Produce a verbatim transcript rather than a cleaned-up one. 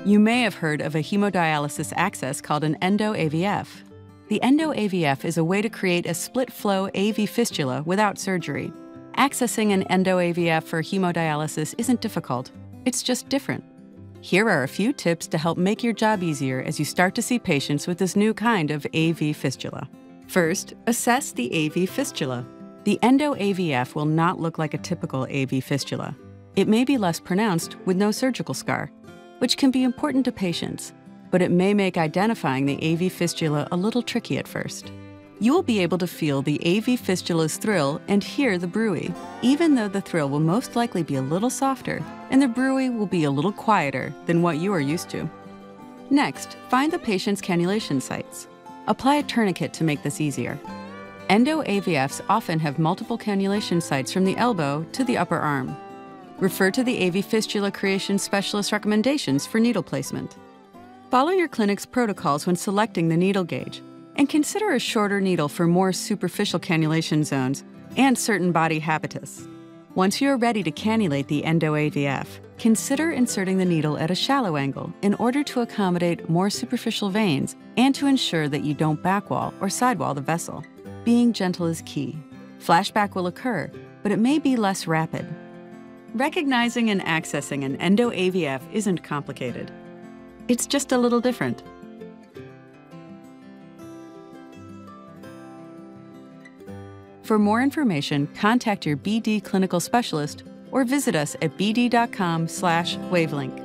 You may have heard of a hemodialysis access called an endo-A V F. The endo-A V F is a way to create a split-flow A V fistula without surgery. Accessing an endo-A V F for hemodialysis isn't difficult. It's just different. Here are a few tips to help make your job easier as you start to see patients with this new kind of A V fistula. First, assess the A V fistula. The endo-A V F will not look like a typical A V fistula. It may be less pronounced with no surgical scar, which can be important to patients, but it may make identifying the A V fistula a little tricky at first. You will be able to feel the A V fistula's thrill and hear the bruit, even though the thrill will most likely be a little softer and the bruit will be a little quieter than what you are used to. Next, find the patient's cannulation sites. Apply a tourniquet to make this easier. Endo-A V Fs often have multiple cannulation sites from the elbow to the upper arm. Refer to the A V fistula creation specialist recommendations for needle placement. Follow your clinic's protocols when selecting the needle gauge, and consider a shorter needle for more superficial cannulation zones and certain body habitus. Once you are ready to cannulate the endo-A V F, consider inserting the needle at a shallow angle in order to accommodate more superficial veins and to ensure that you don't backwall or sidewall the vessel. Being gentle is key. Flashback will occur, but it may be less rapid. Recognizing and accessing an endo-A V F isn't complicated. It's just a little different. For more information, contact your B D clinical specialist or visit us at b d dot com slash wavelink.